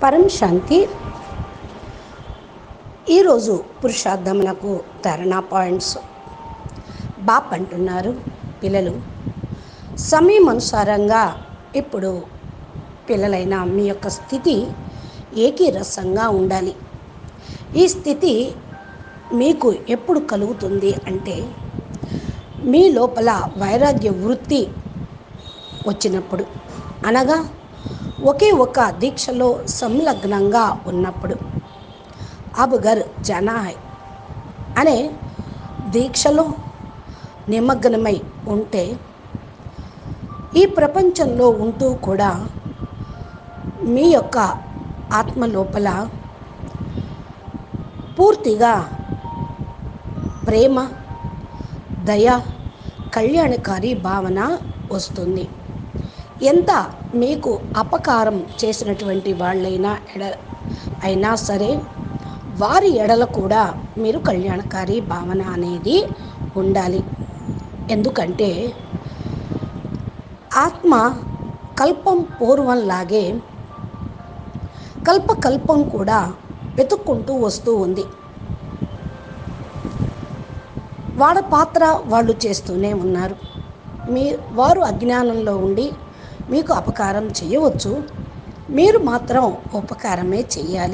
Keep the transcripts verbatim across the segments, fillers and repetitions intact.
పరం శాంతి. ఈరోజు పురుషార్థమునకు ధారణా పాయింట్స్. బాప్ అంటున్నారు, పిల్లలు సమయం అనుసారంగా ఇప్పుడు పిల్లలైన మీ యొక్క స్థితి ఏకీరసంగా ఉండాలి. ఈ స్థితి మీకు ఎప్పుడు కలుగుతుంది అంటే, మీ లోపల వైరాగ్య వృత్తి వచ్చినప్పుడు, అనగా ఒకే ఒక దీక్షలో సంలగ్నంగా ఉన్నప్పుడు. అబ్ ఘర్ జానా హై అనే దీక్షలో నిమగ్నమై ఉంటే, ఈ ప్రపంచంలో ఉంటూ కూడా మీ యొక్క ఆత్మ లోపల పూర్తిగా ప్రేమ, దయ, కళ్యాణకారి భావన వస్తుంది. ఎంత మీకు అపకారం చేసినటువంటి వాళ్ళైనా ఎడ అయినా సరే, వారి ఎడల కూడా మీరు కళ్యాణకారి భావన అనేది ఉండాలి. ఎందుకంటే ఆత్మ కల్పం పూర్వంలాగే కల్పకల్పం కూడా వెతుక్కుంటూ వస్తూ ఉంది. వాళ్ళ పాత్ర వాళ్ళు చేస్తూనే ఉన్నారు. మీ వారు అజ్ఞానంలో ఉండి మీకు అపకారం చేయవచ్చు, మీరు మాత్రం ఉపకారమే చెయ్యాలి.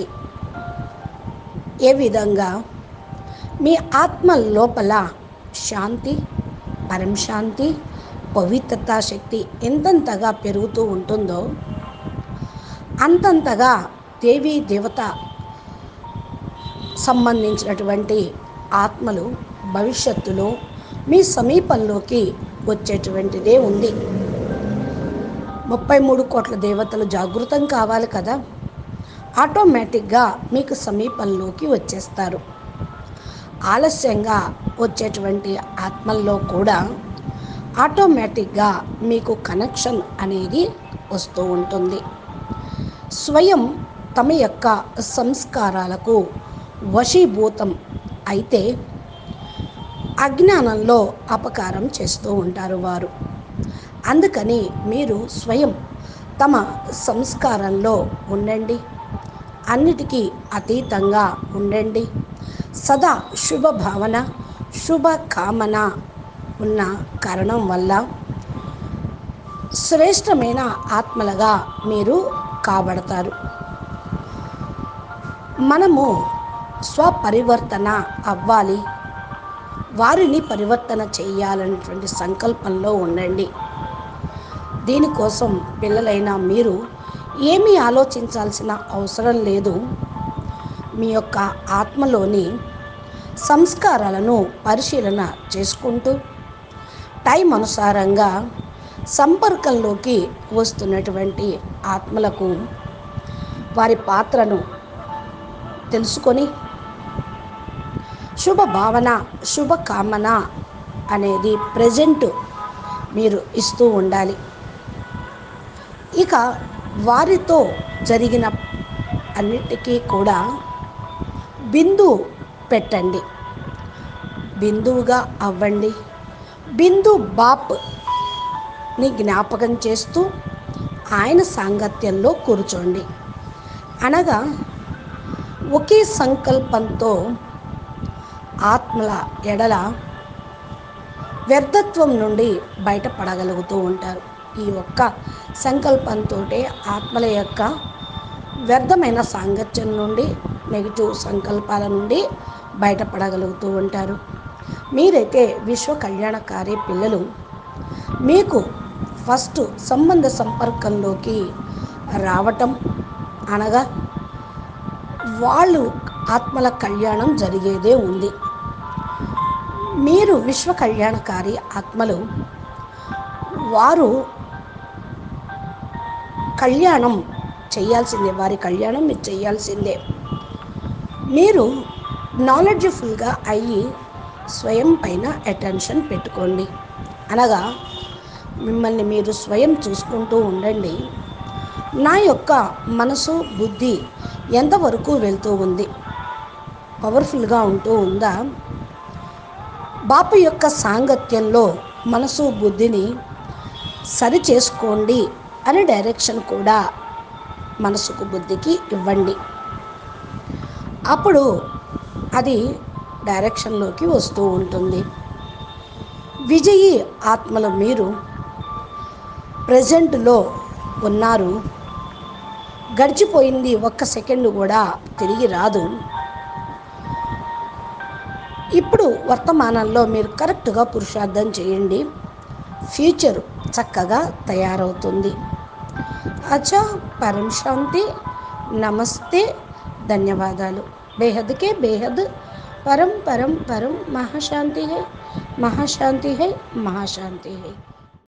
ఏ విధంగా మీ ఆత్మ లోపల శాంతి, పరంశాంతి, పవిత్రతా శక్తి ఎంతెంతగా పెరుగుతూ ఉంటుందో, అంతంతగా దేవీ దేవత సంబంధించినటువంటి ఆత్మలు భవిష్యత్తులో మీ సమీపంలోకి వచ్చేటువంటిదే ఉంది. ముప్పై మూడు కోట్ల దేవతలు జాగృతం కావాలి కదా, ఆటోమేటిక్గా మీకు సమీపంలోకి వచ్చేస్తారు. ఆలస్యంగా వచ్చేటువంటి ఆత్మల్లో కూడా ఆటోమేటిక్గా మీకు కనెక్షన్ అనేది వస్తూ ఉంటుంది. స్వయం తమ యొక్క సంస్కారాలకు వశీభూతం అయితే అజ్ఞానంలో అపకారం చేస్తూ ఉంటారు వారు. అందుకని మీరు స్వయం తమ సంస్కారంలో ఉండండి, అన్నిటికీ అతీతంగా ఉండండి. సదా శుభ భావన, శుభ కామన ఉన్న కారణం వల్ల శ్రేష్టమైన ఆత్మలుగా మీరు కాబడతారు. మనము స్వపరివర్తన అవ్వాలి, వారిని పరివర్తన చేయాలనేటువంటి సంకల్పంలో ఉండండి. దీనికోసం పిల్లలైన మీరు ఏమీ ఆలోచించాల్సిన అవసరం లేదు. మీ యొక్క ఆత్మలోని సంస్కారాలను పరిశీలన చేసుకుంటూ టైం అనుసారంగా సంపర్కంలోకి వస్తున్నటువంటి ఆత్మలకు వారి పాత్రను తెలుసుకొని శుభ భావన, శుభ కామన అనేది ప్రజెంట్ మీరు ఇస్తూ ఉండాలి. ఇక వారితో జరిగిన అన్నిటికీ కూడా బిందు పెట్టండి, బిందువుగా అవ్వండి. బిందు బాప్ని జ్ఞాపకం చేస్తూ ఆయన సాంగత్యంలో కూర్చోండి. అనగా ఒకే సంకల్పంతో ఆత్మల ఎడల వ్యర్థత్వం నుండి బయటపడగలుగుతూ ఉంటారు. ఈ ఒక్క సంకల్పంతో ఆత్మల యొక్క వ్యర్థమైన సాంగత్యం నుండి, నెగిటివ్ సంకల్పాల నుండి బయటపడగలుగుతూ ఉంటారు. మీరైతే విశ్వ కళ్యాణకారి పిల్లలు, మీకు ఫస్ట్ సంబంధ సంపర్కంలోకి రావటం అనగా వాళ్ళు ఆత్మల కళ్యాణం జరిగేదే ఉంది. మీరు విశ్వ కళ్యాణకారి ఆత్మలు, వారు కళ్యాణం చేయాల్సిందే, వారి కళ్యాణం మీరు చేయాల్సిందే. మీరు నాలెడ్జ్ఫుల్గా అయ్యి స్వయం పైన అటెన్షన్ పెట్టుకోండి. అనగా మిమ్మల్ని మీరు స్వయం చూసుకుంటూ ఉండండి. నా యొక్క మనసు, బుద్ధి ఎంతవరకు వెళ్తూ ఉంది, పవర్ఫుల్గా ఉంటూ ఉందా? బాపు యొక్క సాంగత్యంలో మనసు, బుద్ధిని సరి చేసుకోండి అనే డైరెక్షన్ కూడా మనసుకు బుద్ధికి ఇవ్వండి. అప్పుడు అది డైరెక్షన్లోకి వస్తూ ఉంటుంది. విజయీ ఆత్మలు మీరు ప్రజెంట్లో ఉన్నారు. గడిచిపోయింది ఒక్క సెకండ్ కూడా తిరిగి రాదు. ఇప్పుడు వర్తమానంలో మీరు కరెక్ట్గా పురుషార్థం చేయండి. ఫ్యూచర్ చక్కగా తయారవుతుంది. అచ్చా, పరం శాంతి. నమస్తే, ధన్యవాదాలు. బేహద్కే బేహద్ పరం పరం పరం మహాశాంతి హై, మహాశాంతి హై, మహాశాంతి హై.